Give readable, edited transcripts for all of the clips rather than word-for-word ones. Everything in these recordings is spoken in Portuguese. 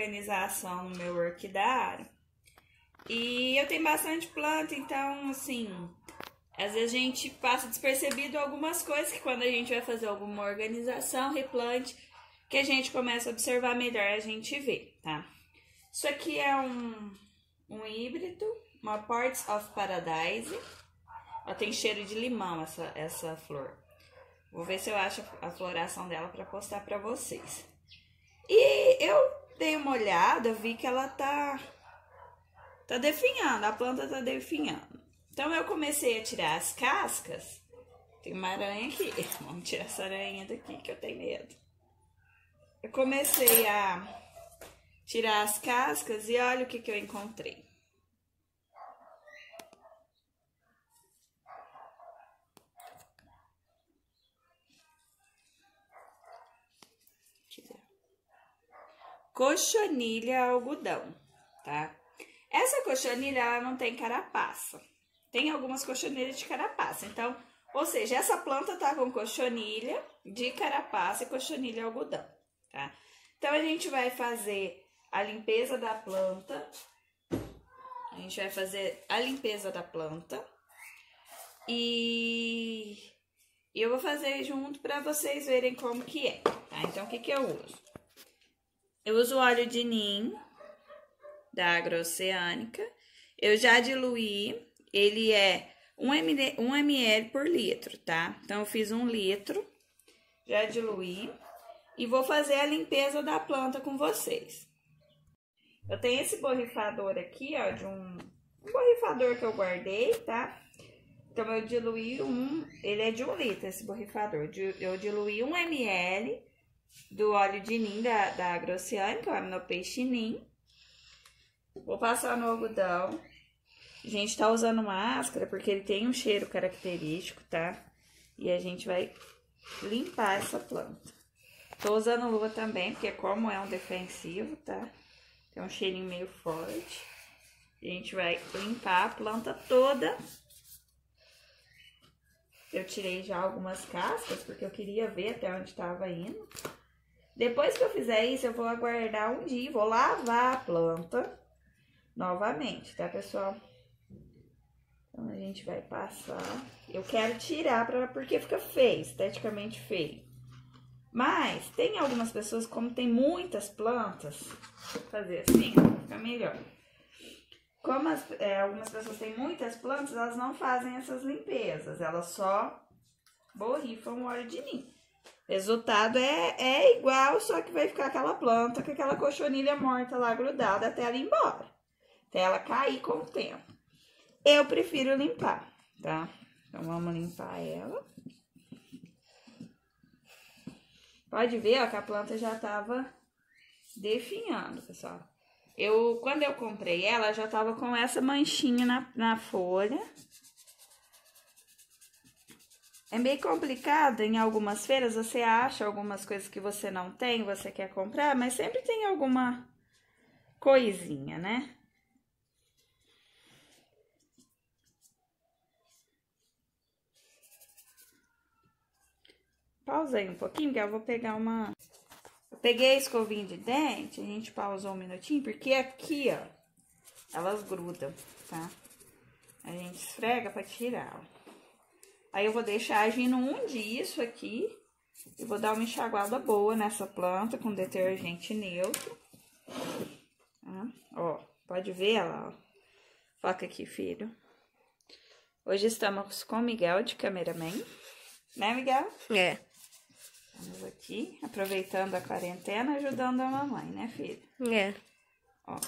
organização no meu orquidário. E eu tenho bastante planta, então, assim, às vezes a gente passa despercebido algumas coisas que quando a gente vai fazer alguma organização, replante, que a gente começa a observar melhor, a gente vê, tá? Isso aqui é um híbrido, uma Ports of Paradise. Ela tem cheiro de limão, essa flor. Vou ver se eu acho a floração dela para postar para vocês. E eu dei uma olhada, vi que ela tá definhando, a planta tá definhando. Então eu comecei a tirar as cascas. Tem uma aranha aqui. Vamos tirar essa aranha daqui que eu tenho medo. Eu comecei a tirar as cascas e olha o que eu encontrei. Cochonilha algodão, tá? Essa cochonilha, ela não tem carapaça. Tem algumas cochonilhas de carapaça. Então, ou seja, essa planta tá com cochonilha de carapaça e cochonilha algodão, tá? Então, a gente vai fazer a limpeza da planta. A gente vai fazer a limpeza da planta. E eu vou fazer junto para vocês verem como que é, tá? Então, o que eu uso? Eu uso óleo de nim da Agroceânica. Eu já diluí, ele é 1 ml por litro, tá? Então, eu fiz 1 litro, já diluí. E vou fazer a limpeza da planta com vocês. Eu tenho esse borrifador aqui, ó, de um borrifador que eu guardei, tá? Então, eu diluí ele é de 1 litro esse borrifador. Eu diluí 1 ml do óleo de nim da Agroceânica, o Aminopeixe Nim. Vou passar no algodão. A gente tá usando máscara porque ele tem um cheiro característico, tá? E a gente vai limpar essa planta. Tô usando luva também, porque como é um defensivo, tá? Tem um cheirinho meio forte. A gente vai limpar a planta toda. Eu tirei já algumas cascas, porque eu queria ver até onde tava indo. Depois que eu fizer isso, eu vou aguardar um dia, vou lavar a planta novamente, tá, pessoal? Então, a gente vai passar. Eu quero tirar porque fica feio, esteticamente feio. Mas, tem algumas pessoas, como tem muitas plantas, vou fazer assim, vai ficar melhor. Como algumas pessoas têm muitas plantas, elas não fazem essas limpezas, elas só borrifam o óleo de nim. Resultado é igual, só que vai ficar aquela planta com aquela cochonilha morta lá grudada até ela ir embora. Até ela cair com o tempo. Eu prefiro limpar, tá? Então, vamos limpar ela. Pode ver, ó, que a planta já tava definhando, pessoal. Quando eu comprei ela, já tava com essa manchinha na folha. É meio complicado, em algumas feiras você acha algumas coisas que você não tem, você quer comprar, mas sempre tem alguma coisinha, né? Pausa aí um pouquinho, que eu vou pegar uma... Eu peguei a escovinha de dente, a gente pausou um minutinho, porque aqui, ó, elas grudam, tá? A gente esfrega pra tirar, ó. Aí eu vou deixar agindo um dia isso aqui e vou dar uma enxaguada boa nessa planta com detergente neutro. Tá? Ó, pode ver ela, ó. Foca aqui, filho. Hoje estamos com o Miguel de cameraman, né, Miguel? É. Estamos aqui aproveitando a quarentena, ajudando a mamãe, né, filho? É. Ó.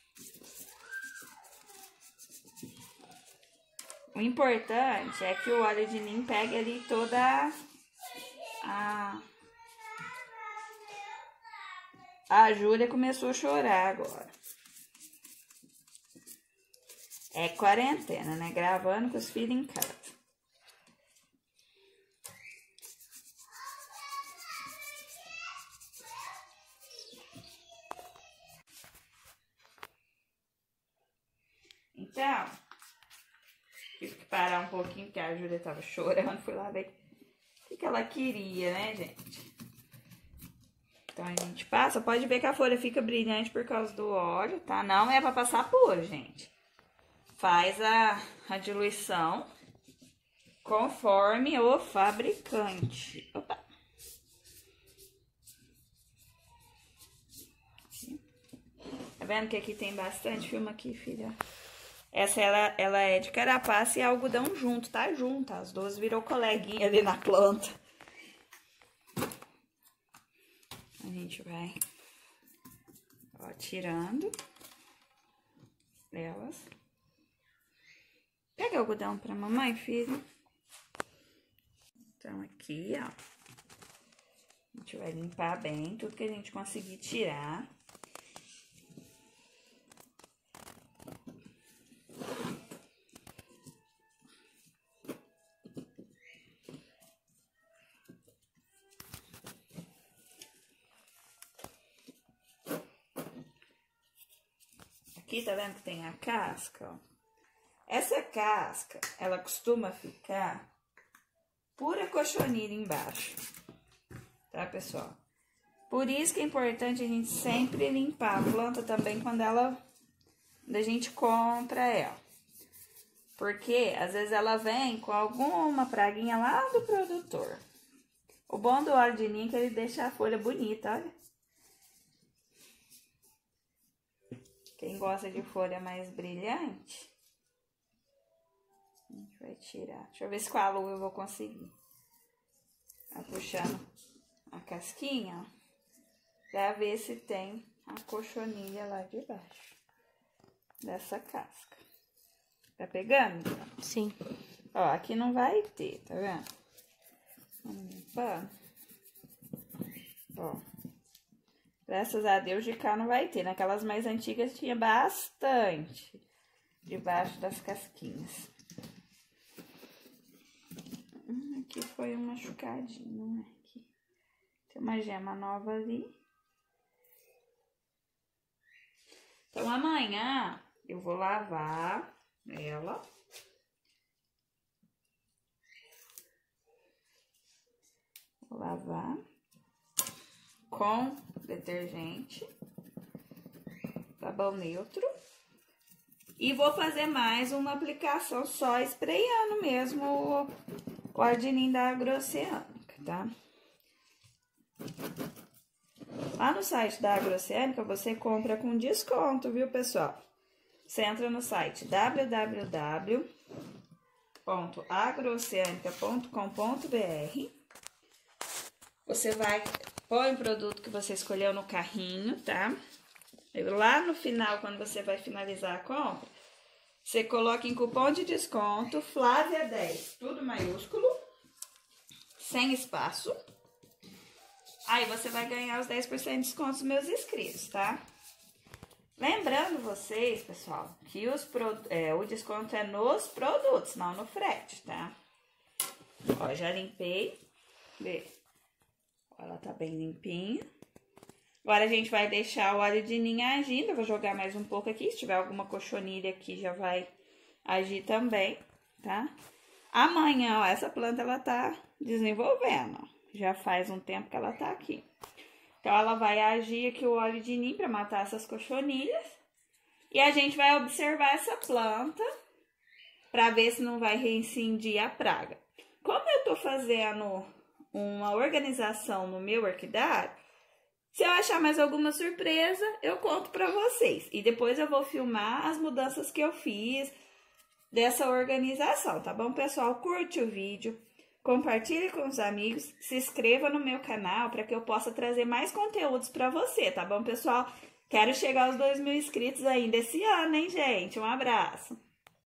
O importante é que o óleo de nim pegue ali toda a Júlia começou a chorar agora. É quarentena, né? Gravando com os filhos em casa. Então, tive que parar um pouquinho, porque a Júlia tava chorando. Fui lá ver o que ela queria, né, gente? Então, a gente passa. Pode ver que a folha fica brilhante por causa do óleo, tá? Não é pra passar puro, gente. Faz a diluição conforme o fabricante. Opa! Tá vendo que aqui tem bastante? Filma aqui, filha. Essa, ela é de carapaça e algodão junto, tá? Junto. As duas virou coleguinha ali na planta. A gente vai, ó, tirando elas. Pega algodão pra mamãe, filho. Então, aqui, ó. A gente vai limpar bem tudo que a gente conseguir tirar. Aqui, tá vendo que tem a casca, ó? Essa casca, ela costuma ficar pura cochonilha embaixo, tá, pessoal? Por isso que é importante a gente sempre limpar a planta também quando a gente compra ela. Porque, às vezes, ela vem com alguma praguinha lá do produtor. O bom do óleo de ninho é que ele deixa a folha bonita, olha. Quem gosta de folha mais brilhante, a gente vai tirar. Deixa eu ver se com a luva eu vou conseguir. Tá puxando a casquinha, ó, pra ver se tem a cochonilha lá de baixo dessa casca. Tá pegando? Sim. Ó, aqui não vai ter, tá vendo? Vamos limpando. Ó. Graças a Deus de cá não vai ter. Naquelas mais antigas tinha bastante debaixo das casquinhas. Aqui foi um machucadinho, né? Aqui. Tem uma gema nova ali. Então, amanhã eu vou lavar ela. Vou lavar com detergente, sabão neutro. E vou fazer mais uma aplicação só sprayando mesmo o ardinim da Agroceânica, tá? Lá no site da Agroceânica você compra com desconto, viu, pessoal? Você entra no site www.agroceanica.com.br. Você vai, põe o produto que você escolheu no carrinho, tá? E lá no final, quando você vai finalizar a compra, você coloca em cupom de desconto Flávia10, tudo maiúsculo, sem espaço. Aí você vai ganhar os 10% de desconto dos meus inscritos, tá? Lembrando vocês, pessoal, que o desconto é nos produtos, não no frete, tá? Ó, já limpei. Vê. Ela tá bem limpinha. Agora a gente vai deixar o óleo de ninho agindo. Eu vou jogar mais um pouco aqui. Se tiver alguma cochonilha aqui, já vai agir também, tá? Amanhã, ó, essa planta ela tá desenvolvendo, ó. Já faz um tempo que ela tá aqui. Então, ela vai agir aqui o óleo de ninho pra matar essas cochonilhas. E a gente vai observar essa planta pra ver se não vai reincindir a praga. Como eu tô fazendo uma organização no meu orquidário, se eu achar mais alguma surpresa, eu conto pra vocês. E depois eu vou filmar as mudanças que eu fiz dessa organização, tá bom, pessoal? Curte o vídeo, compartilhe com os amigos, se inscreva no meu canal para que eu possa trazer mais conteúdos pra você, tá bom, pessoal? Quero chegar aos 2.000 inscritos ainda esse ano, hein, gente? Um abraço!